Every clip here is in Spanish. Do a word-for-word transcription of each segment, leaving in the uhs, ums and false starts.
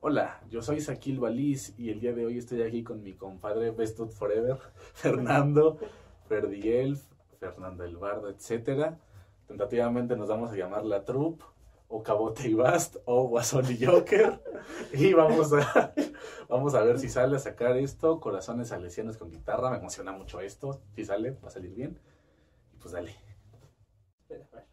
Hola, yo soy Saquil Baliz y el día de hoy estoy aquí con mi compadre Best Dude Forever, Fernando, Ferdielf, Fernando el Bardo, etcétera. Tentativamente nos vamos a llamar La Troupe, o Cabote y Bast, o Guasón y Joker. Y vamos a, vamos a ver si sale a sacar esto. Corazones salesianos con guitarra, me emociona mucho esto. Si sale, va a salir bien. Y pues dale. Espera, a ver.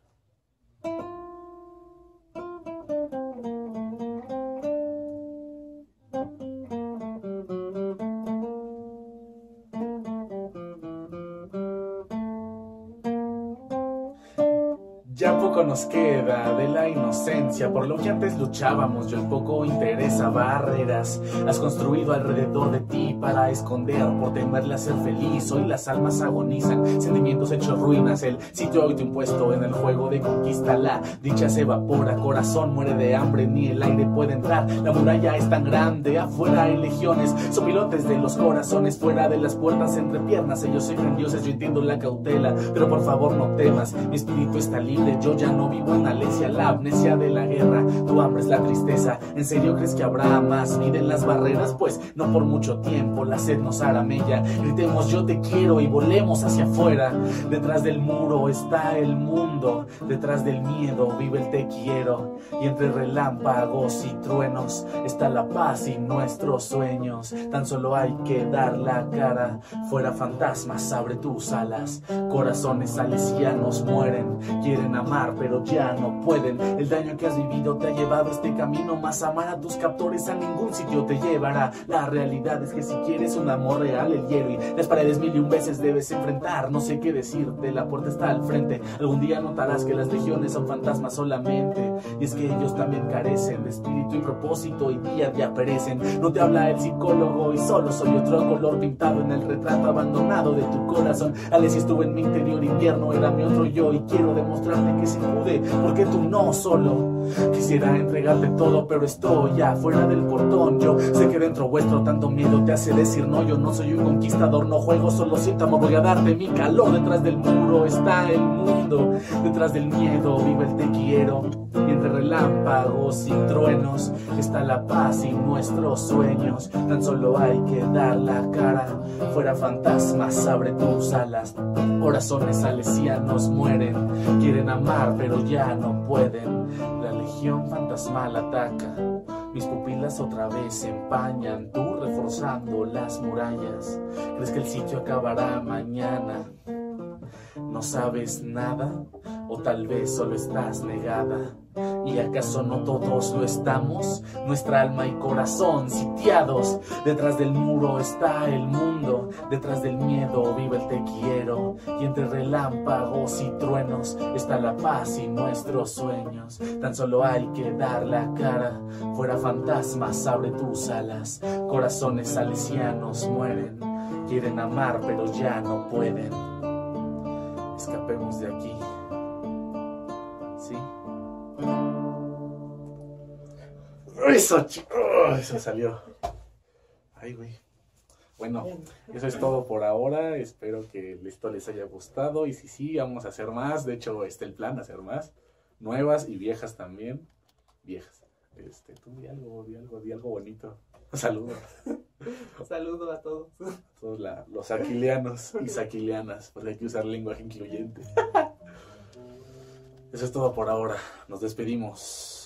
Ya poco nos queda de la inocencia, por lo que antes luchábamos, yo el poco interesa barreras. Has construido alrededor de ti para esconder, por temerle a ser feliz. Hoy las almas agonizan, sentimientos hechos ruinas. El sitio autoimpuesto en el juego de conquista, la dicha se evapora, corazón muere de hambre, ni el aire puede entrar. La muralla es tan grande, afuera hay legiones, son pilotes de los corazones, fuera de las puertas, entre piernas. Ellos se creen dioses, yo entiendo la cautela, pero por favor no temas, mi espíritu está libre. Yo ya no vivo en Alesia, la amnesia de la guerra, tu hambre es la tristeza. ¿En serio crees que habrá más? Miden las barreras, pues no por mucho tiempo, la sed nos hará mella. Gritemos yo te quiero y volemos hacia afuera. Detrás del muro está el mundo, detrás del miedo vive el te quiero. Y entre relámpagos y truenos está la paz y nuestros sueños. Tan solo hay que dar la cara, fuera fantasmas, abre tus alas. Corazones salesianos mueren, quieren amar pero ya no pueden. El daño que has vivido te ha llevado a este camino, más amar a tus captores a ningún sitio te llevará. La realidad es que si quieres un amor real, el hielo y las paredes mil y un veces debes enfrentar. No sé qué decirte, la puerta está al frente. Algún día notarás que las legiones son fantasmas solamente, y es que ellos también carecen de espíritu y propósito, y día a día perecen. No te habla el psicólogo y solo soy otro color pintado en el retrato abandonado de tu corazón. Alesia estuvo en mi interior, invierno era mi otro yo, y quiero demostrarte que se pude, porque tú no solo. Quisiera entregarte todo, pero estoy ya fuera del portón. Yo sé que dentro vuestro tanto miedo te hace decir no. Yo no soy un conquistador, no juego, solo siento amor, voy a darte mi calor. Detrás del muro está el mundo, detrás del miedo vive el te quiero. Y entre relámpagos y truenos está la paz y nuestros sueños. Tan solo hay que dar la cara, fuera fantasmas, abre tus alas. Corazones salesianos mueren, quieren amar pero ya no pueden. La legión fantasmal ataca, mis pupilas otra vez se empañan, tú reforzando las murallas. ¿Crees que el sitio acabará mañana? ¿No sabes nada? ¿O tal vez solo estás negada? ¿Y acaso no todos lo estamos? Nuestra alma y corazón sitiados. Detrás del muro está el mundo, detrás del miedo vive el te quiero. Y entre relámpagos y truenos está la paz y nuestros sueños. Tan solo hay que dar la cara, fuera fantasmas, abre tus alas. Corazones salesianos mueren, quieren amar pero ya no pueden. Escapemos de aquí. ¿Sí? Eso, oh, eso salió. Ay, güey. Bueno, eso es todo por ahora. Espero que esto les haya gustado. Y si sí, vamos a hacer más. De hecho, está el plan, hacer más. Nuevas y viejas también. Viejas. Este, tú di algo, di algo, di algo bonito. Saludos. Saludo a todos. Todos la, los aquilianos y saquilianas. Pues hay que usar lenguaje incluyente. Eso es todo por ahora. Nos despedimos.